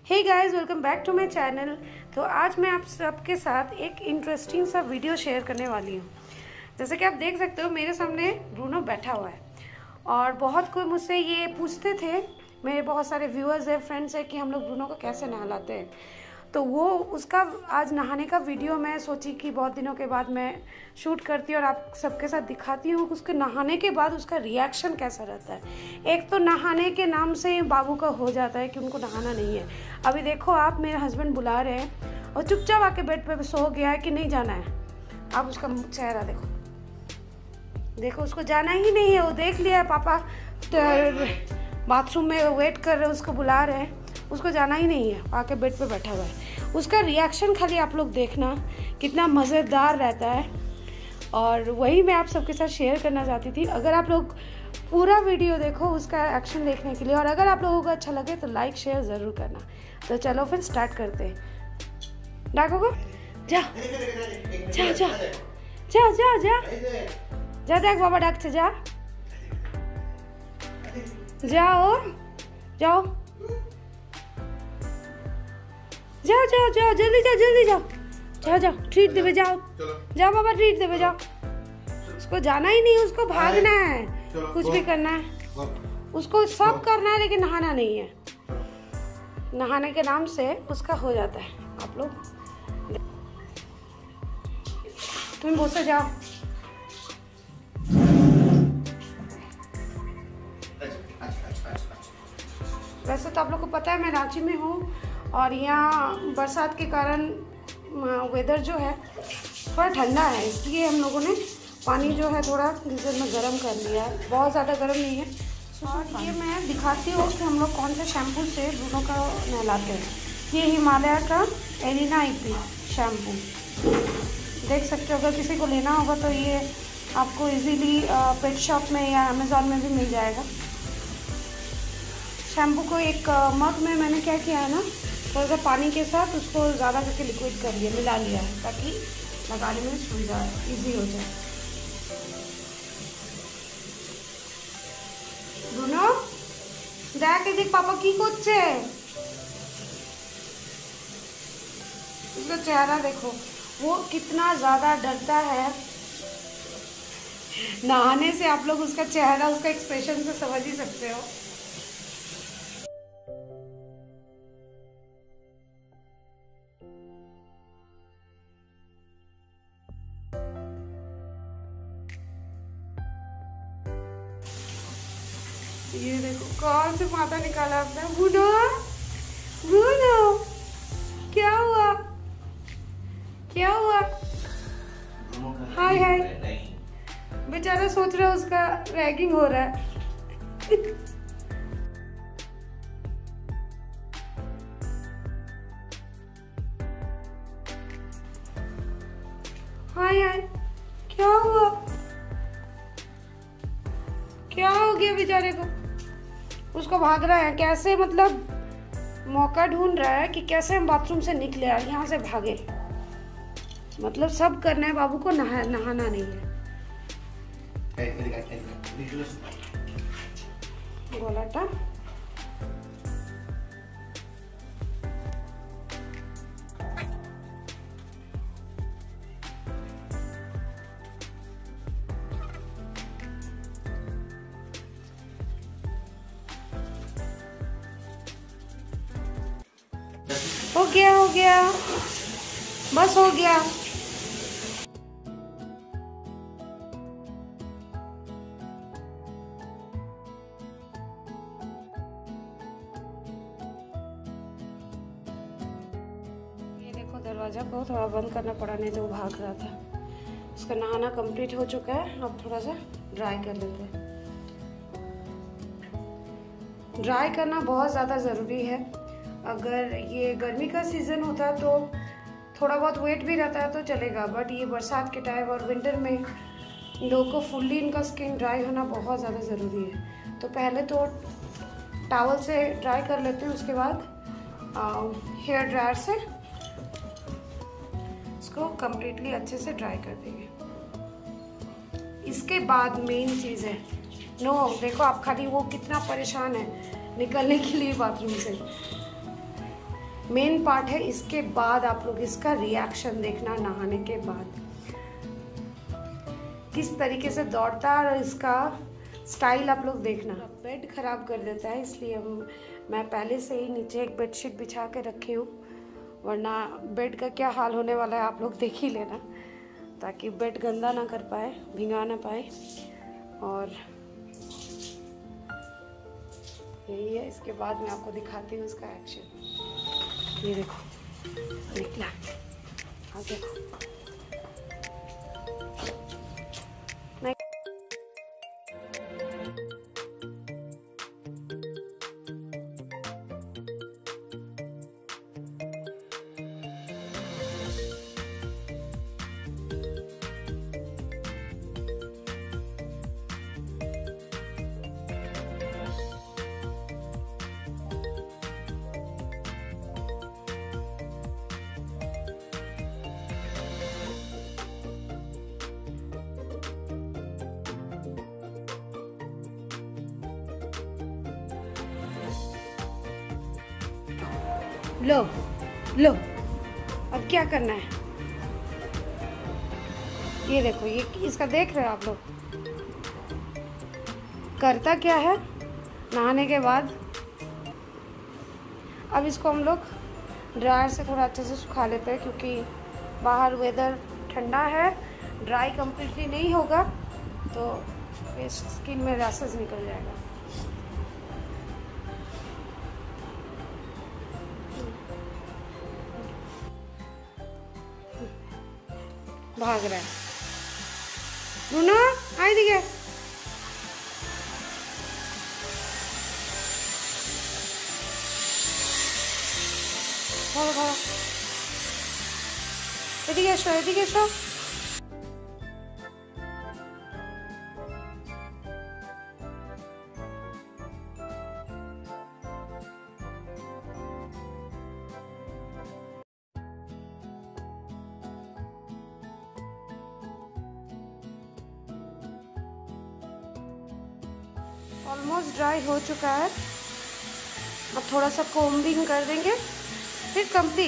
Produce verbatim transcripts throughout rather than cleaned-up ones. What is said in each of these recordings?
Hey guys, welcome back to my channel. तो आज मैं आप सबके साथ एक इंटरेस्टिंग सा वीडियो शेयर करने वाली हूँ। जैसे कि आप देख सकते हो मेरे सामने ब्रूनो बैठा हुआ है और बहुत कोई मुझसे ये पूछते थे, मेरे बहुत सारे व्यूअर्स है, फ्रेंड्स है कि हम लोग ब्रूनो को कैसे नहलाते हैं। तो वो उसका आज नहाने का वीडियो मैं सोची कि बहुत दिनों के बाद मैं शूट करती हूँ और आप सबके साथ दिखाती हूँ उसके नहाने के बाद उसका रिएक्शन कैसा रहता है। एक तो नहाने के नाम से बाबू का हो जाता है कि उनको नहाना नहीं है। अभी देखो आप, मेरे हस्बैंड बुला रहे हैं और चुपचाप आके बेड पे सो गया है कि नहीं जाना है। आप उसका चेहरा देखो, देखो उसको जाना ही नहीं है। वो देख लिया है पापा बाथरूम में वेट कर रहे हैं, उसको बुला रहे हैं, उसको जाना ही नहीं है, आके बेड पे बैठा हुआ है। उसका रिएक्शन खाली आप लोग देखना कितना मज़ेदार रहता है और वही मैं आप सबके साथ शेयर करना चाहती थी। अगर आप लोग पूरा वीडियो देखो उसका एक्शन देखने के लिए, और अगर आप लोगों को अच्छा लगे तो लाइक शेयर ज़रूर करना। तो चलो फिर स्टार्ट करते हैं। डाको को जा जा जा जा जा जा जा देख बाबा डाक से जा जाओ जाओ जाओ जाओ जाओ जल्दी जाओ जल्दी जाओ जाओ जाओ ट्रीट देवे जाओ जाओ बाबा ट्रीट देवे जाओ। उसको जाना ही नहीं, उसको भागना है, कुछ भी करना है, उसको सब करना है लेकिन नहाना नहीं है। नहाने के नाम से उसका हो जाता है। आप लोग तुम बहुत से जाओ। वैसे तो आप लोग को पता है मैं रांची में हूँ और यहाँ बरसात के कारण वेदर जो है थोड़ा ठंडा है, इसलिए हम लोगों ने पानी जो है थोड़ा गीजर में गर्म कर लिया है। बहुत ज़्यादा गर्म नहीं है। और ये मैं दिखाती हूँ कि हम लोग कौन से शैम्पू से ब्रूनो का नहलाते हैं। ये हिमालय का एलिना ईपी शैम्पू देख सकते हो। अगर किसी को लेना होगा तो ये आपको इजीली पेट शॉप में या अमेज़ॉन में भी मिल जाएगा। शैम्पू को एक मग में मैंने क्या किया है ना, थोड़ा सा पानी के साथ उसको ज़्यादा करके लिक्विड कर लिया, मिला लिया है ताकि लगाने में सुविधा इजी हो जाए। ब्रूनो देख देख पापा की করছে, उसका चेहरा देखो, वो कितना ज़्यादा डरता है नहाने से। आप लोग उसका चेहरा, उसका एक्सप्रेशन से समझ ही सकते हो। ये देखो कौन से माथा निकाला आपने। ब्रूनो ब्रूनो क्या हुआ क्या हुआ? हाय हाय, बेचारा सोच रहा है उसका रैगिंग हो रहा है। हाय हाय, क्या हुआ? क्या हो गया बेचारे को? उसको भाग रहा है कैसे, मतलब मौका ढूंढ रहा है कि कैसे हम बाथरूम से निकले और यहाँ से भागे। मतलब सब करना है, बाबू को नहा नहाना नहीं है। गोलाटा हो गया हो गया बस हो गया। ये देखो दरवाजा को थोड़ा बंद करना पड़ा, नहीं तो वो भाग रहा था। उसका नहाना कंप्लीट हो चुका है। अब थोड़ा सा ड्राई कर लेते हैं। ड्राई करना बहुत ज़्यादा ज़रूरी है। अगर ये गर्मी का सीज़न होता तो थोड़ा बहुत वेट भी रहता है तो चलेगा, बट ये बरसात के टाइम और विंटर में लोगों को फुल्ली इनका स्किन ड्राई होना बहुत ज़्यादा ज़रूरी है। तो पहले तो टॉवल से ड्राई कर लेते हैं, उसके बाद हेयर ड्रायर से इसको कम्प्लीटली अच्छे से ड्राई कर देंगे। इसके बाद मेन चीज़ है नो, देखो आप खाली वो कितना परेशान है निकलने के लिए बाथरूम से। मेन पार्ट है। इसके बाद आप लोग इसका रिएक्शन देखना नहाने के बाद, किस तरीके से दौड़ता है और इसका स्टाइल आप लोग देखना। बेड खराब कर देता है, इसलिए हम मैं पहले से ही नीचे एक बेडशीट बिछा के रखी हूँ, वरना बेड का क्या हाल होने वाला है आप लोग देख ही लेना, ताकि बेड गंदा ना कर पाए, भिंगा ना पाए। और यही है। इसके बाद मैं आपको दिखाती हूँ इसका एक्शन। ये देखो निकला, हाँ देखो लो लो, अब क्या करना है? ये देखो, ये इसका देख रहे हो आप लोग, करता क्या है नहाने के बाद। अब इसको हम लोग ड्रायर से थोड़ा अच्छे से सुखा लेते हैं, क्योंकि बाहर वेदर ठंडा है, ड्राई कंप्लीटली नहीं होगा तो फेस स्किन में रैशेस निकल जाएगा। भाग रहा है ब्रूनो, आई दिखे भागो भागो, এদিকে এসো এদিকে এসো। ऑलमोस्ट ड्राई हो चुका है, अब थोड़ा सा कोम्बिंग कर देंगे, फिर कंप्लीट।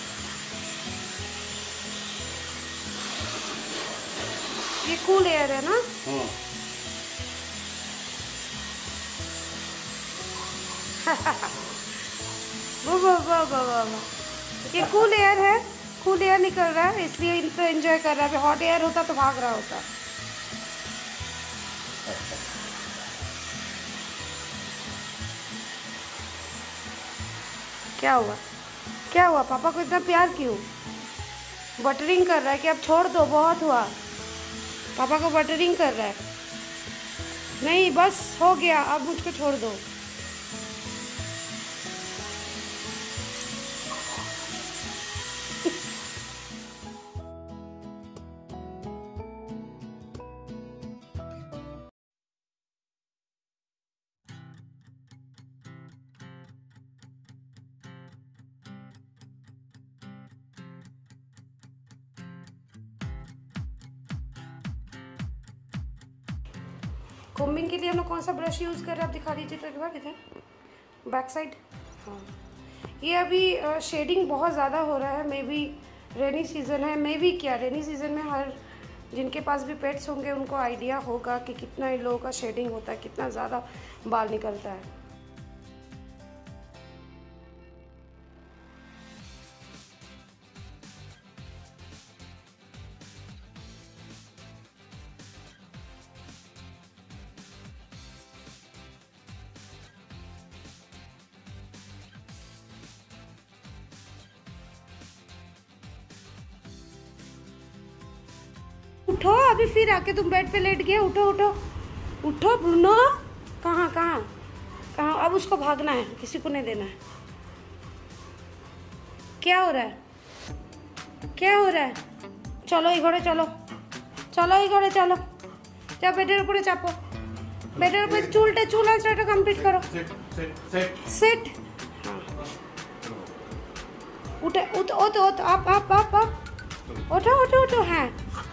ये कूल एयर है ना? वो वो वो वो वो ये कूल एयर है, कूल एयर निकल रहा है, इसलिए इनको एंजॉय कर रहा है। हॉट एयर होता तो भाग रहा होता। क्या हुआ क्या हुआ? पापा को इतना प्यार क्यों? बटरिंग कर रहा है कि अब छोड़ दो, बहुत हुआ। पापा को बटरिंग कर रहा है। नहीं बस हो गया, अब मुझको छोड़ दो। कोम्बिंग के लिए हम लोग कौन सा ब्रश यूज़ कर रहे हैं आप दिखा दीजिए तो एक बार इधर बैक साइड। हाँ, ये अभी शेडिंग बहुत ज़्यादा हो रहा है, मे बी रेनी सीज़न है, मे बी क्या रेनी सीज़न में हर जिनके पास भी पेट्स होंगे उनको आइडिया होगा कि कितना इन लोगों का शेडिंग होता है, कितना ज़्यादा बाल निकलता है। उठो, अभी फिर आके तुम बेड पे लेट गए। उठो उठो उठो ब्रूनो, कहाँ कहाँ कहाँ? अब उसको भागना है, किसी को नहीं देना है। क्या हो रहा है क्या हो रहा है? चलो इघोड़े चलो चलो इघोड़े चलो, जा बेडेर ऊपर चापो, बेडेर ऊपर चूलटे चूला चूल्हा कंप्लीट करो। सेट उठे उठ उठ उठ आप आप आप आप उठो उठो उठो। हाँ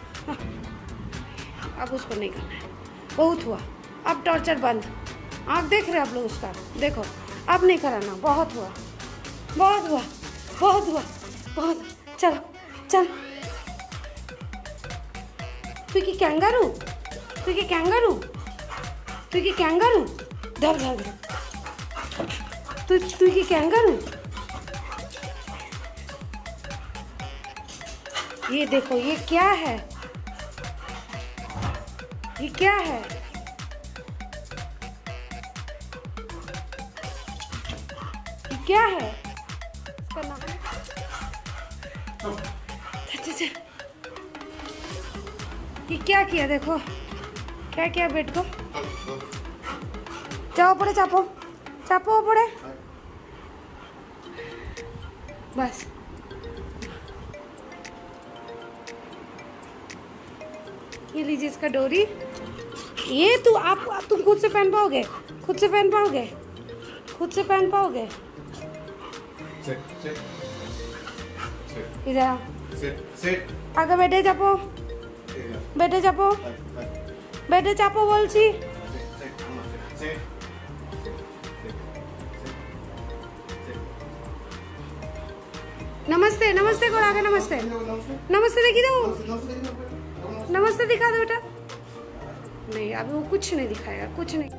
अब उसको नहीं करना है, बहुत हुआ। अब टॉर्चर बंद। आँख देख रहे आप लोग उसका, देखो अब नहीं कराना, बहुत हुआ बहुत हुआ। बहुत हुआ, बहुत। चलो चल, तू की कैंगारू, तू की कैंगारू, तू की कैंगारू, धर धर धर, तू तू की कैंगारू। ये देखो, ये क्या है, ये क्या है, ये क्या है, इसका नाम ये क्या किया, देखो क्या किया बेट को। जाओ पड़े, चापो चापो पड़े, बस। ये लीजिए इसका डोरी। ये तू आप तुम खुद से पहन पाओगे, खुद से पहन पाओगे, खुद से पहन पाओगे। इधर आगे बैठे, चापो बैठे, चापो बैठे, चापो बोलছি। नमस्ते नमस्ते करो आगे, नमस्ते नमस्ते देखी दो, नमस्ते दिखा दो बेटा। नहीं, अभी वो कुछ नहीं दिखाएगा, कुछ नहीं।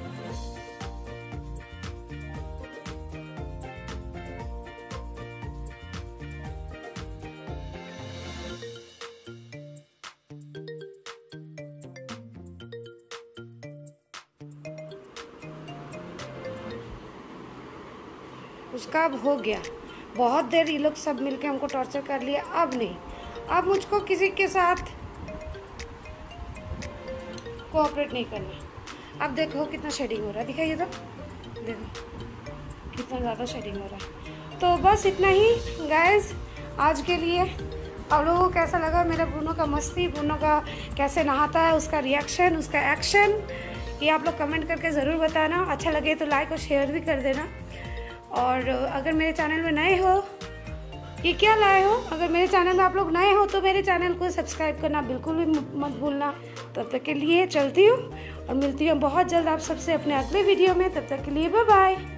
उसका अब हो गया। बहुत देर ये लोग सब मिलके हमको टॉर्चर कर लिया। अब नहीं, अब मुझको किसी के साथ कोऑपरेट नहीं करना। अब देखो कितना शेडिंग हो रहा है, दिखाइए तो, देखो कितना ज़्यादा शेडिंग हो रहा है। तो बस इतना ही गाइस आज के लिए। आप लोगों को कैसा लगा मेरा ब्रूनो का मस्ती, ब्रूनो का कैसे नहाता है, उसका रिएक्शन, उसका एक्शन, ये आप लोग कमेंट करके ज़रूर बताना। अच्छा लगे तो लाइक और शेयर भी कर देना। और अगर मेरे चैनल में नए हो, ये क्या लाए हो, अगर मेरे चैनल में आप लोग नए हो तो मेरे चैनल को सब्सक्राइब करना बिल्कुल भी मत भूलना। तब तक के लिए चलती हूँ और मिलती हूँ बहुत जल्द आप सबसे अपने अगले वीडियो में। तब तक के लिए बाय बाय।